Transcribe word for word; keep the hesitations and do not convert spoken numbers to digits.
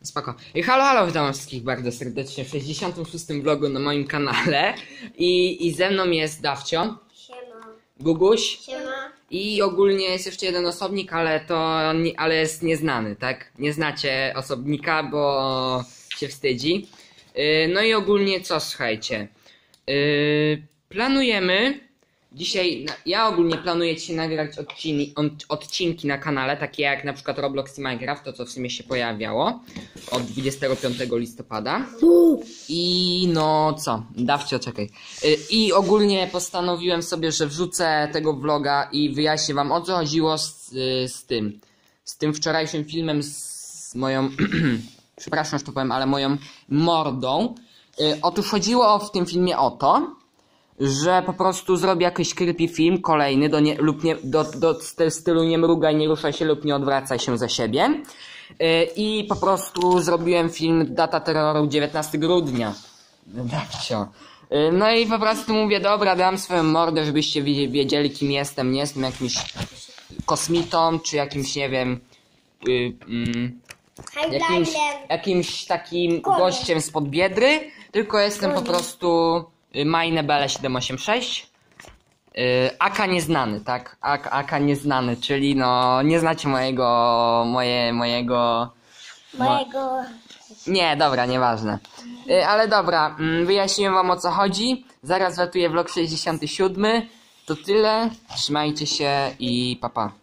Spoko. I halo, halo, witam wszystkich bardzo serdecznie w sześćdziesiątym szóstym vlogu na moim kanale. I, i ze mną jest Dawcio. Siema. Guguś. Siema. I ogólnie jest jeszcze jeden osobnik, ale to nie, ale jest nieznany, tak? Nie znacie osobnika, bo się wstydzi. Yy, no i ogólnie co, słuchajcie. Yy, planujemy dzisiaj, ja ogólnie planuję dzisiaj nagrać odcini, odcinki na kanale, takie jak na przykład Roblox i Minecraft, to co w sumie się pojawiało od dwudziestego piątego listopada. I no co, Dawcio, czekaj. I ogólnie postanowiłem sobie, że wrzucę tego vloga i wyjaśnię wam, o co chodziło z, z tym. Z tym wczorajszym filmem z moją, przepraszam, że to powiem, ale moją mordą. Otóż chodziło w tym filmie o to, że po prostu zrobię jakiś creepy film kolejny do nie, lub nie, do, do stylu nie mrugaj, nie ruszaj się lub nie odwracaj się za siebie. Yy, I po prostu zrobiłem film Data terroru dziewiętnastego grudnia. Dawcio. Yy, no i po prostu mówię, dobra, dam swoją mordę, żebyście wiedzieli, kim jestem. Nie jestem jakimś kosmitą, czy jakimś, nie wiem, yy, yy, jakimś, jakimś takim gościem spod Biedry, tylko jestem po prostu Majnebele siedem osiem sześć. Yy, Aka nieznany, tak? Aka, Aka nieznany, czyli no nie znacie mojego, moje, mojego... Mojego... Nie, dobra, nieważne. Yy, ale dobra, yy, wyjaśniłem wam, o co chodzi. Zaraz watuję vlog sześćdziesiąty siódmy. To tyle, trzymajcie się i pa pa.